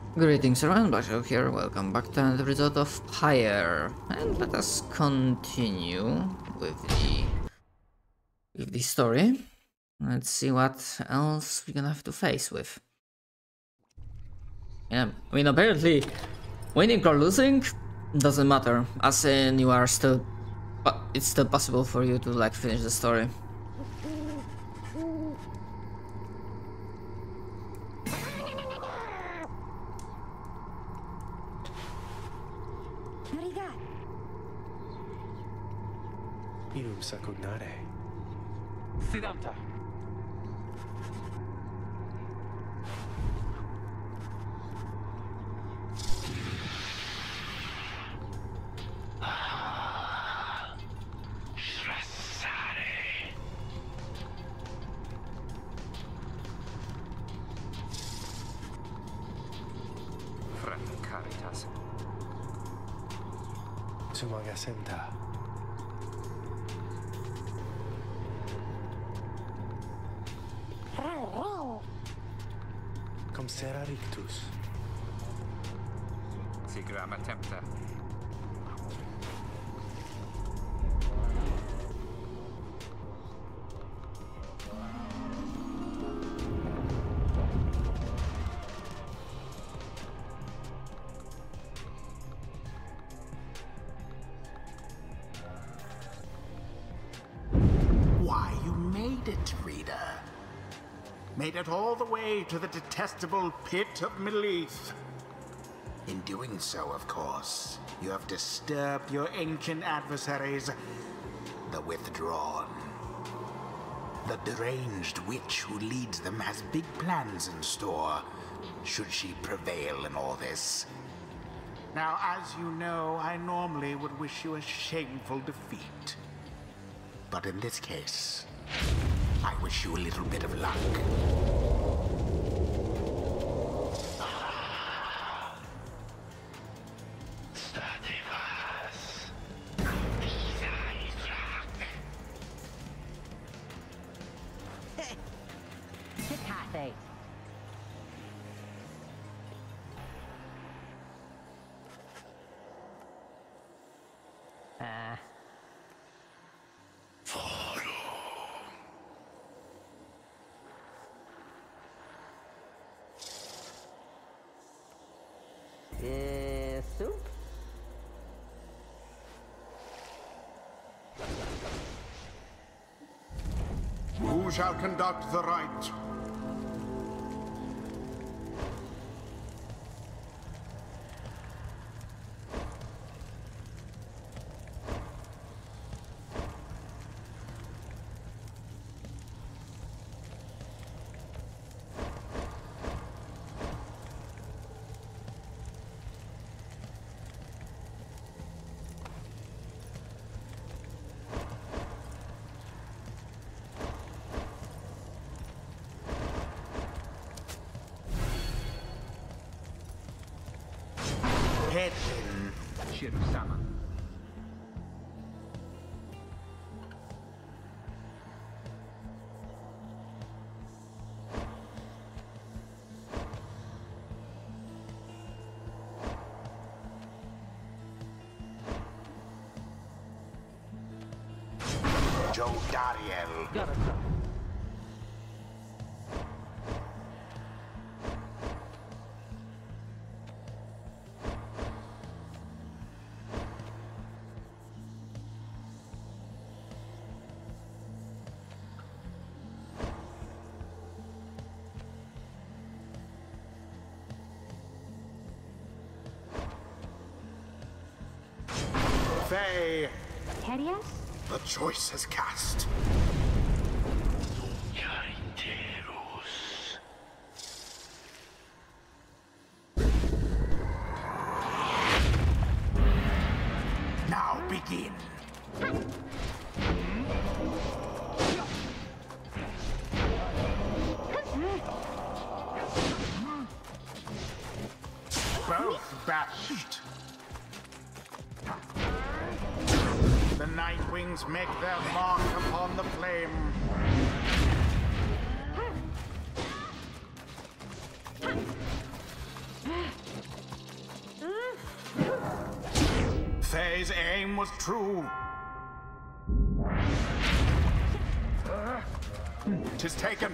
Greetings everyone, Blackshow here, welcome back to another episode of Pyre. And let us continue with the story. Let's see what else we're gonna have to face with. Yeah, I mean apparently winning or losing doesn't matter, as in you are still, it's still possible for you to like finish the story. 이름 사코나레. Siddhartha. Shrasare. Fratelli Caritas. Sumagasenta. Cum sera rictus. Sigram attempta. Why, you made it, reader. Made it all the way to the detestable pit of Mileith. In doing so, of course, you have disturbed your ancient adversaries, the Withdrawn. The deranged witch who leads them has big plans in store, should she prevail in all this. Now, as you know, I normally would wish you a shameful defeat. But in this case, I wish you a little bit of luck. Soup? Who shall conduct the rite? Head in. Shirusama. Joe Dariel. Garza. Faye. Terias? The choice is cast. Now begin. Both bashed. The Nightwings make their mark upon the flame. His aim was true. 'Tis taken.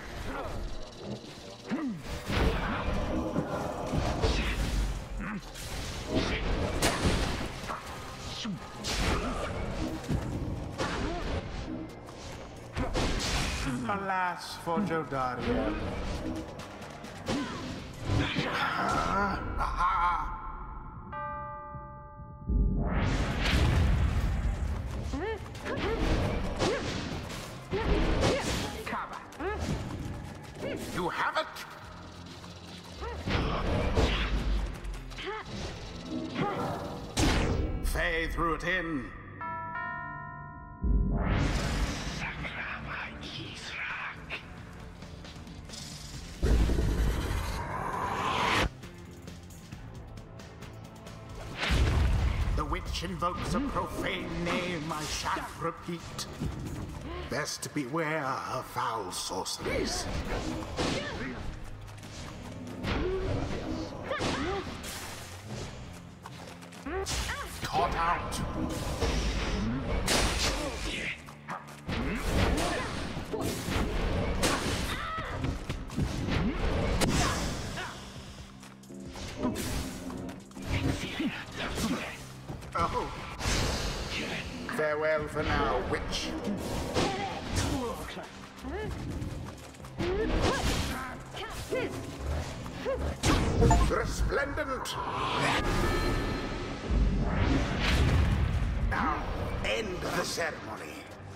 Alas for Jodariel. You have it! Faye threw it in. The witch invokes a profane name I shan't repeat. Best beware her foul sorceries. Caught out. Oh. Farewell for now, witch. Resplendent! Now, end the ceremony.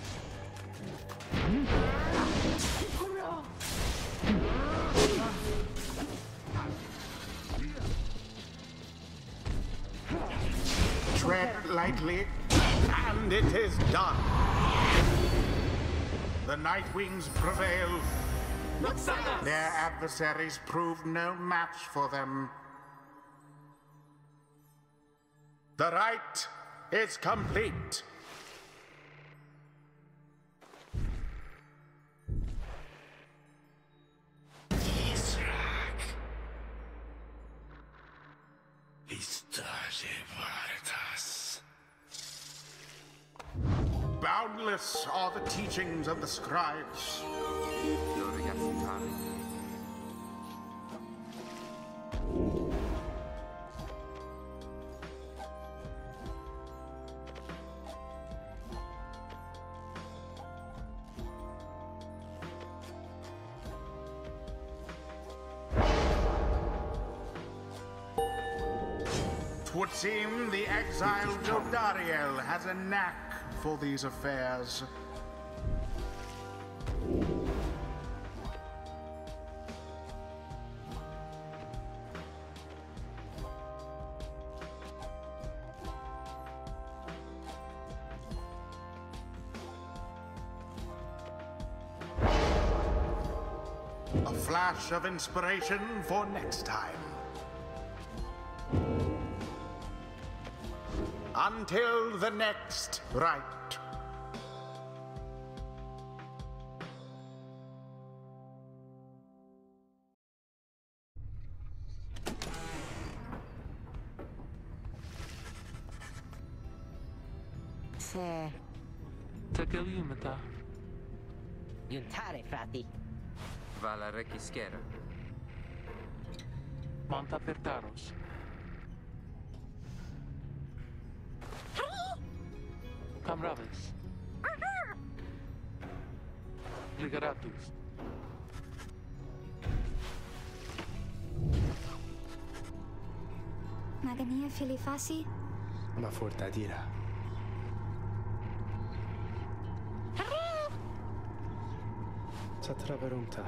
Tread lightly, and it is done. The Nightwings prevail. Their adversaries proved no match for them. The rite is complete. Boundless are the teachings of the scribes. Twould seem the exiled Jodariel has a knack for these affairs. A flash of inspiration for next time. Until the next rite. Se... Takalimata. Juntare, frati. Vala requischera. Monta Pertaros. Camraves. Ligaratus. Magania filifasi? Ma furtadira. Satraverunta.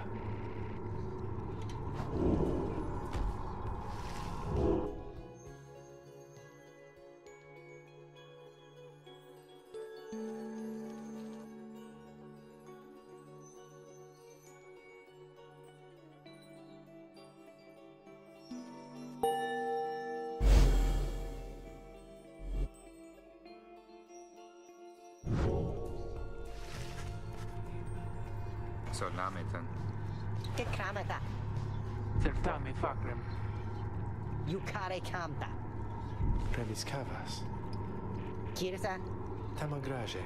Solametan. Che kramata. Certame Fakrem. Yukare kamta. Previscavas. Kirsa. Tamagraje.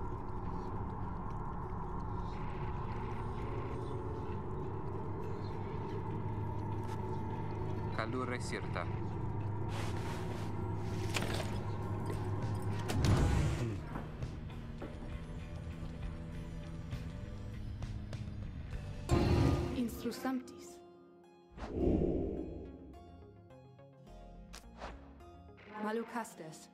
Kalure sirta. Instrusamtis. Malucastes.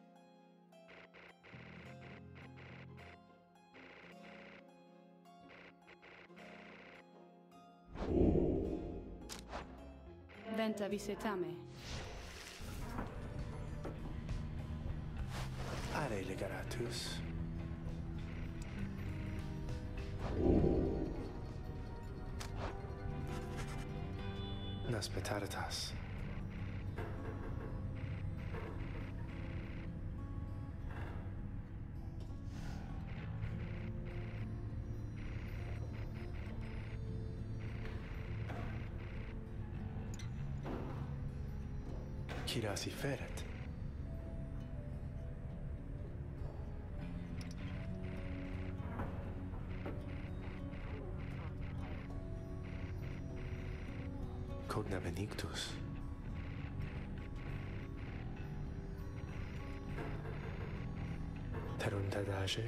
Venta visetame. Are legaratus. Naspetaritas. Kirasi feret. Cogna benigtus. Teruntadage.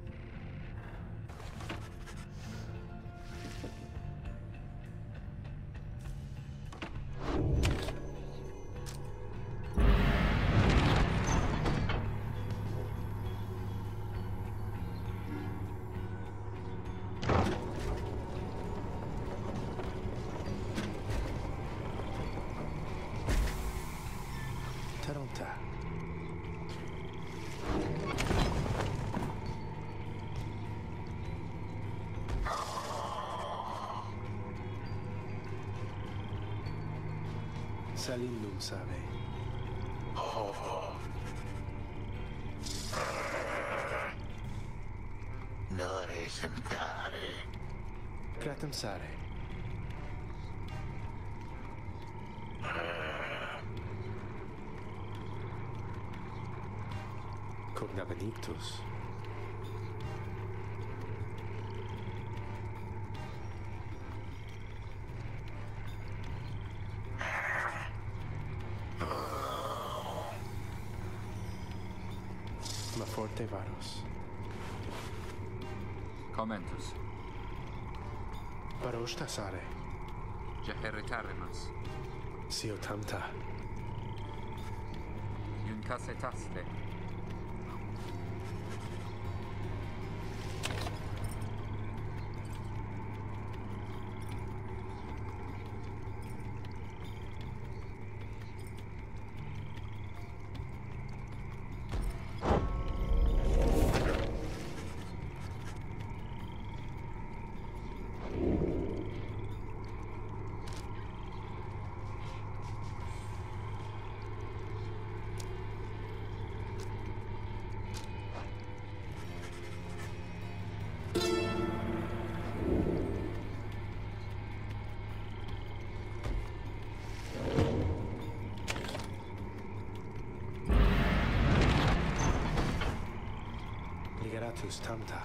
Teronta. Salindum sabe. Nore sentare. Gratum sare. Cogna benigtus. Ma forte varos. Commentus. Varoshta sare. Jeheritarimus. Sio tamta. Yuncasetaste. Ligeratus tamta.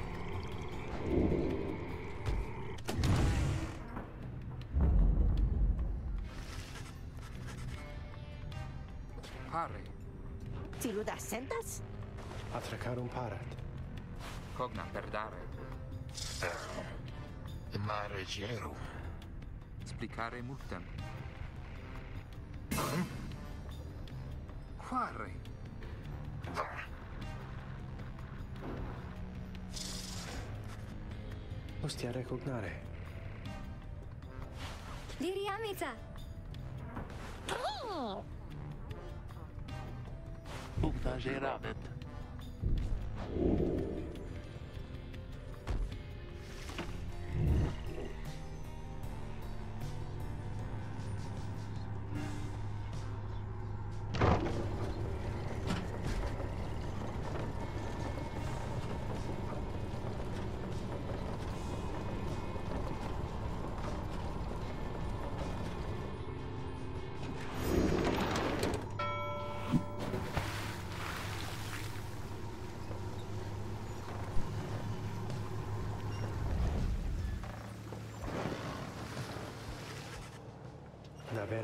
Pare. Tiludas sentas? Atracarum parat. Cogna perdare. Mare gerum. Splicare multem. Quare. Ostia recognare. Liriamica. Bugnaje ravet.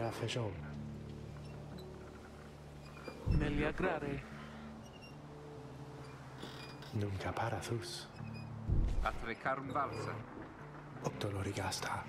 la fejom. Melia grare. Nunca parathus. Atrecarum valsa. Octolorigasta.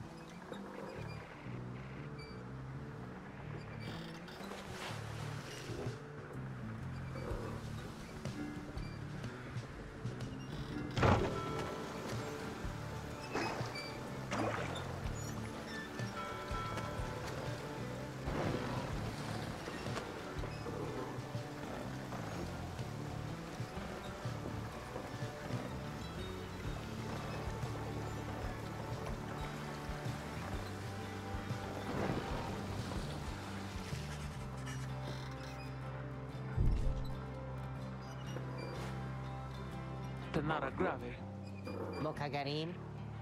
Tenara grave. Mokagarin.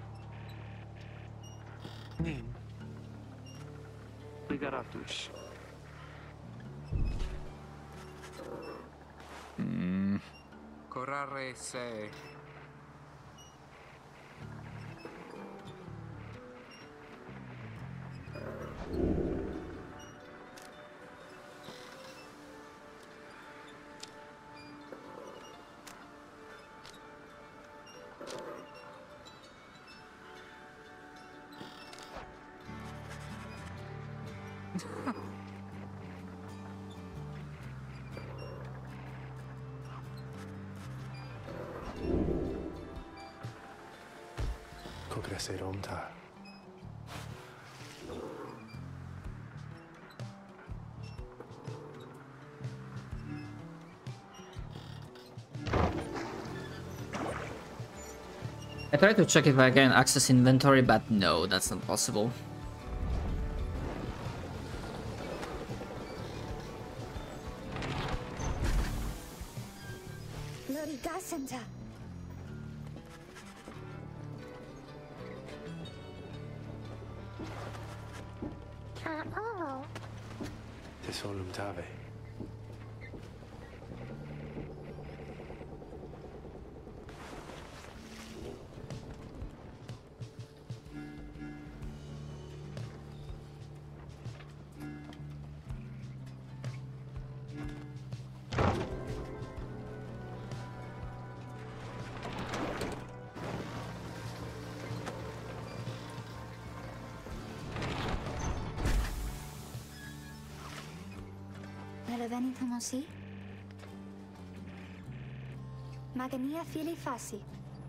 Nin. Ligaratus. Corrare se. Cogreseromta. I tried to check if I can access inventory, but no, that's not possible. Lorigasenta. Tesolum tave. Mosi? Magania fili fasi.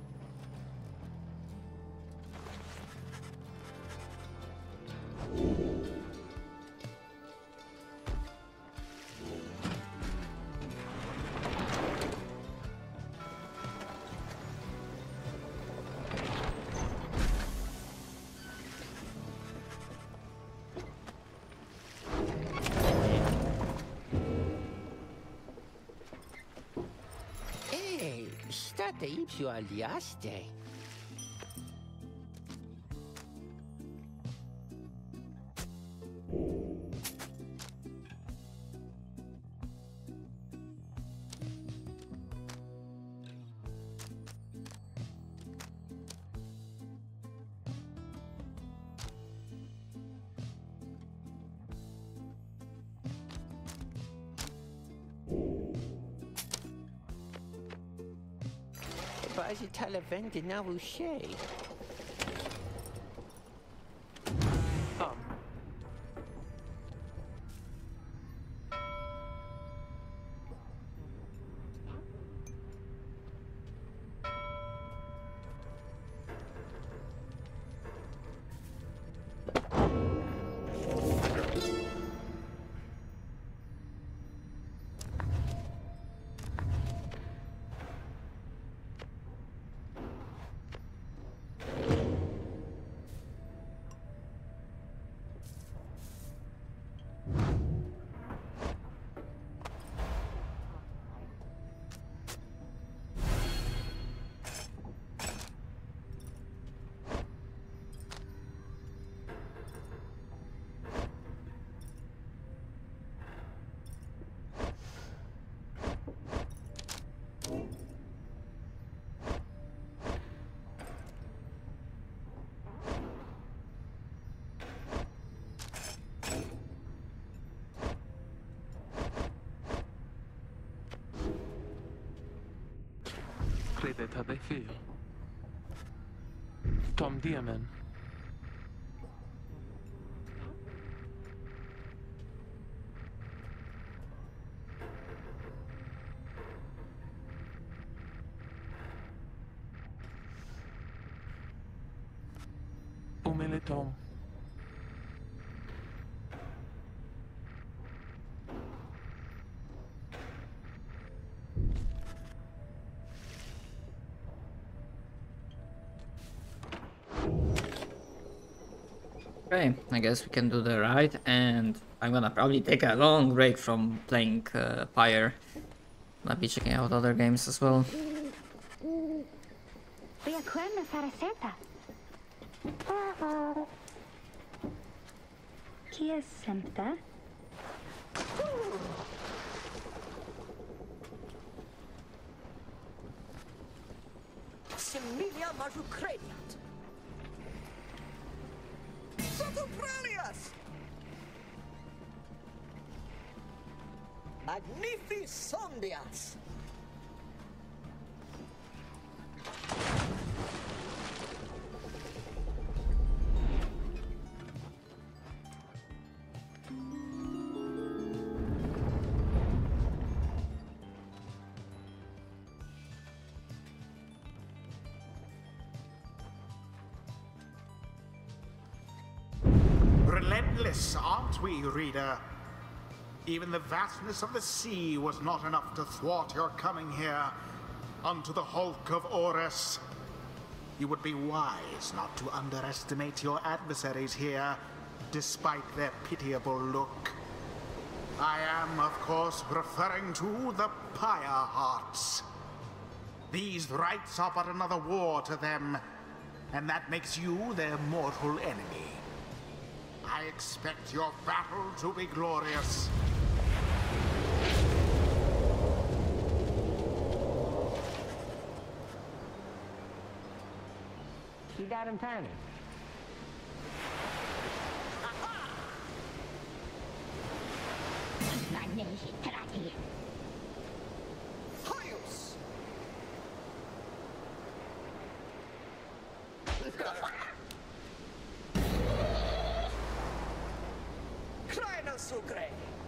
State ipsio aliaste. Quasi talavente na usce. Sedeta de fio. Tom Diamen. Umele Tom. Okay, I guess we can do the ride, and I'm gonna probably take a long break from playing Pyre. I'll be checking out other games as well. Riaquerna Saraseta. Kia Sempta. Similia Majucraniat. Sotopralias! Magnificundias! Relentless, aren't we, reader? Even the vastness of the sea was not enough to thwart your coming here unto the hulk of Orus. You would be wise not to underestimate your adversaries here, despite their pitiable look. I am, of course, referring to the Pyre Hearts. These rites are but another war to them, and that makes you their mortal enemy. I expect your battle to be glorious. You got him timing. Hius! Crina Sucre!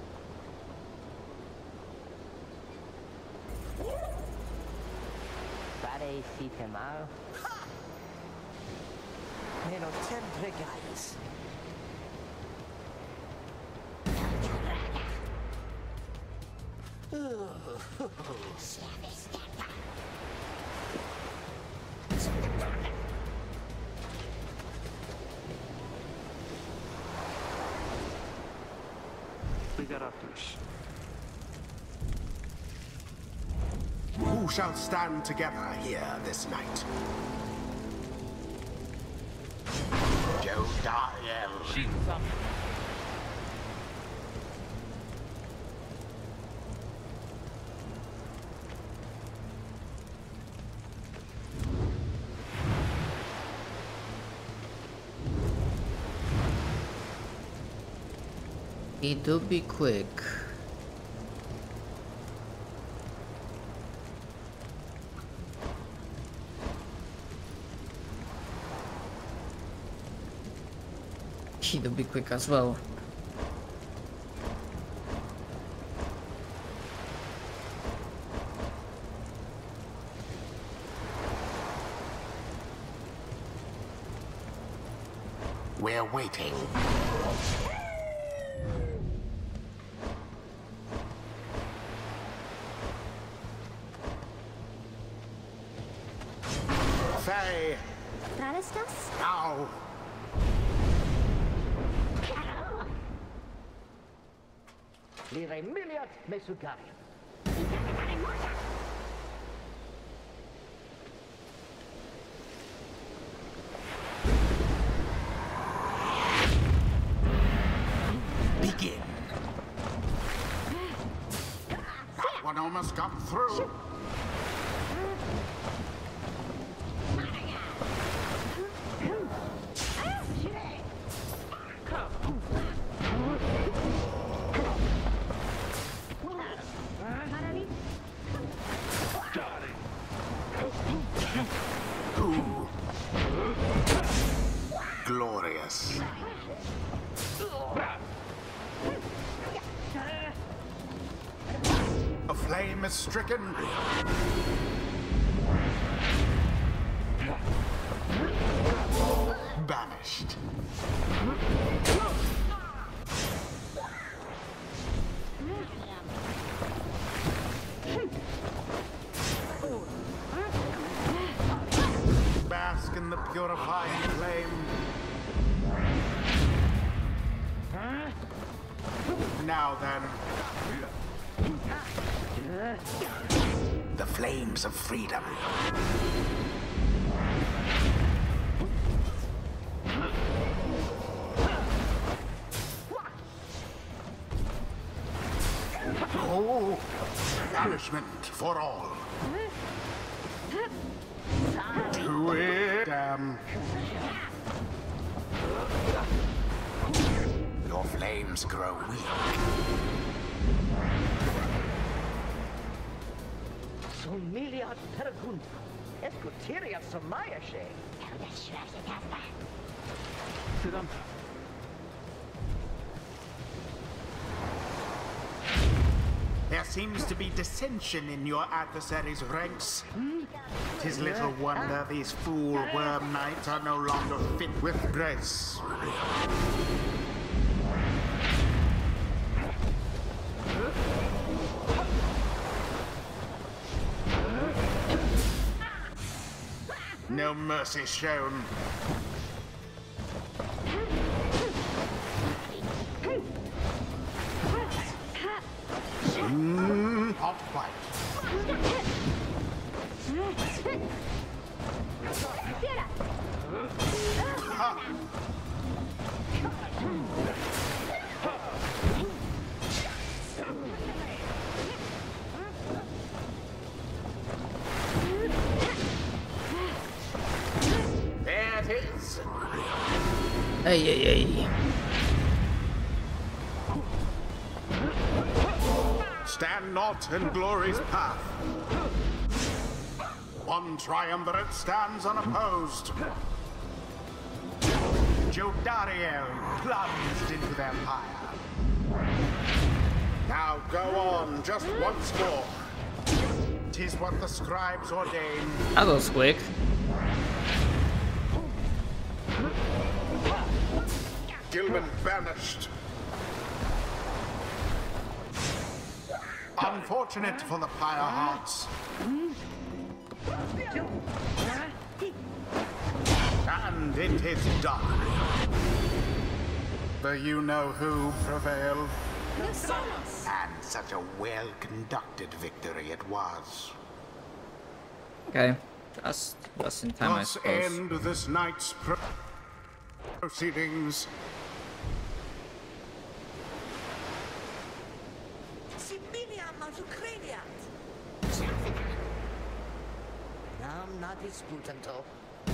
Pare si temar. Meno sempre guys. Ligaratus. Who shall stand together here this night? Jodiel. Shinza. It do be quick. It do be quick as well. We're waiting. Faye, Tralistas? now. Lire Miliat Mesugarium. Begin. That one almost got through. flame is stricken. Banished. Bask in the purifying flame. Now then. The flames of freedom. Oh, punishment for all. Do it, Your flames grow weak. Miliard pergun. Escuteria Somayashe. Sedamta. There seems to be dissension in your adversary's ranks. 'Tis little wonder these fool worm knights are no longer fit with grace. No mercy shown. Hot white. There it is. Hey. Stand not in glory's path. One triumvirate stands unopposed. Jodariel plunged into their pyre. Now go on, just once more. 'Tis what the scribes ordain. That was quick. Gilman banished. Unfortunate for the Pyre hearts. And it is done. The you-know-who prevailed. And such a well-conducted victory it was. Okay, just in time, I Let's suppose. end this night's proceedings. Nam not disputanto.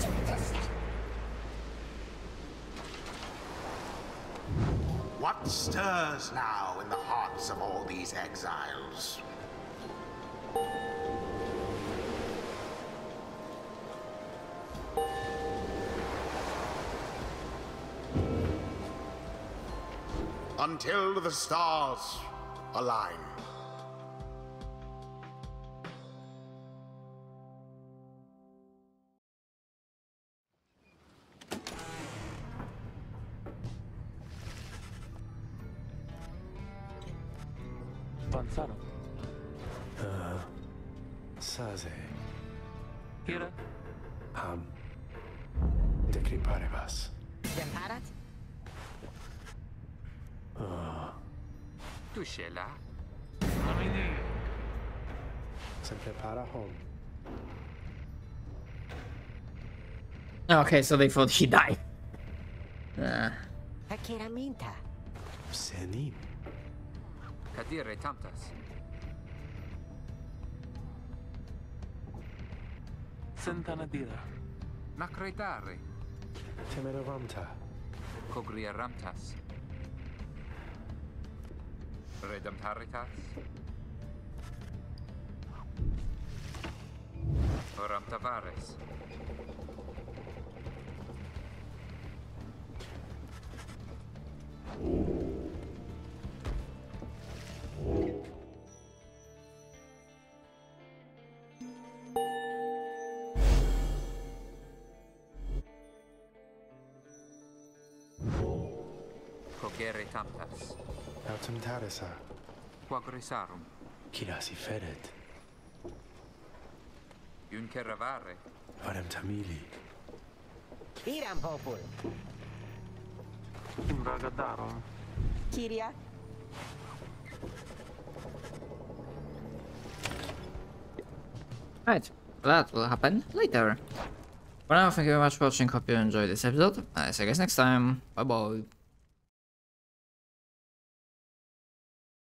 What stirs now in the hearts of all these exiles? Until the stars align. Avanzaron. Saze. Pyre. Decripare vas. Temparat? Tu sei là? Amini. Se prepara home. Okay, so they thought he died. Hakira minta. Senim. Cadire tamtas. Sentanadira. Macredare. Temere ramta. Cogria ramtas. Redemptaritas. Oramtavares. Gere tamtas. Autem tarisa. Quagrisarum. Kirasi fedet. Junkeravare. Varem tamili. Iram popul. Bragadarum. Kyria. Right, that will happen later. For now, thank you very much for watching. Hope you enjoyed this episode. See you guys next time. Bye bye.